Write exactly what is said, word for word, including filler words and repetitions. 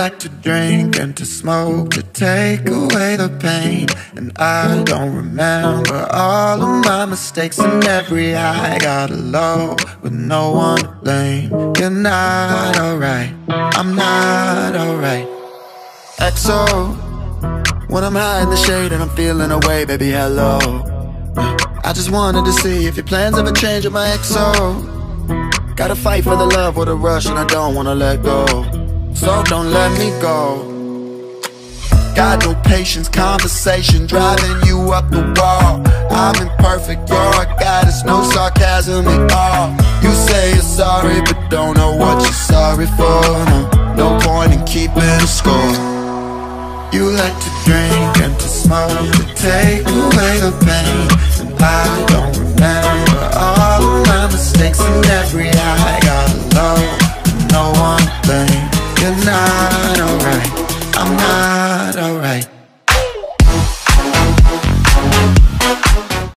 like to drink and to smoke to take away the pain, and I don't remember all of my mistakes, and every high got a low with no one to blame. You're not alright, I'm not alright. X O, when I'm high in the shade and I'm feeling away, baby, hello. I just wanted to see if your plans ever change with my X O. Gotta fight for the love with a rush, and I don't wanna let go, so don't let me go. Got no patience, conversation driving you up the wall. I'm imperfect, you're a goddess, no sarcasm at all. You say you're sorry, but don't know what you're sorry for. No, no point in keeping a score. You like to drink and to smoke to take away the pain, and I don't remember all of my mistakes, and every high got a low, no one to blame. You're not